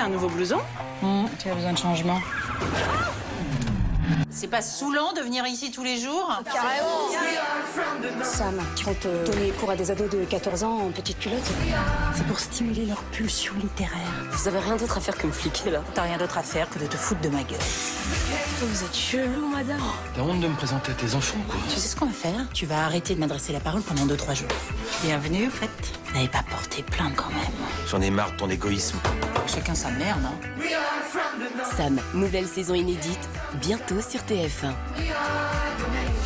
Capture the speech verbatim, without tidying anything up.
un nouveau blouson? Mmh, tu as besoin de changement. C'est pas saoulant de venir ici tous les jours? Carrément. Sam, tu vas te donner cours à des ados de quatorze ans en petite culotte? C'est pour stimuler leur pulsion littéraire. Vous avez rien d'autre à faire que me fliquer, là? T'as rien d'autre à faire que de te foutre de ma gueule. Vous êtes chelou, madame. T'as honte de me présenter à tes enfants, quoi. Tu sais ce qu'on va faire? Tu vas arrêter de m'adresser la parole pendant deux trois jours. Bienvenue, au fait. Vous n'avez pas porté plainte quand même. J'en ai marre de ton égoïsme. Chacun sa merde, hein. Sam, nouvelle saison inédite, bientôt sur T F un.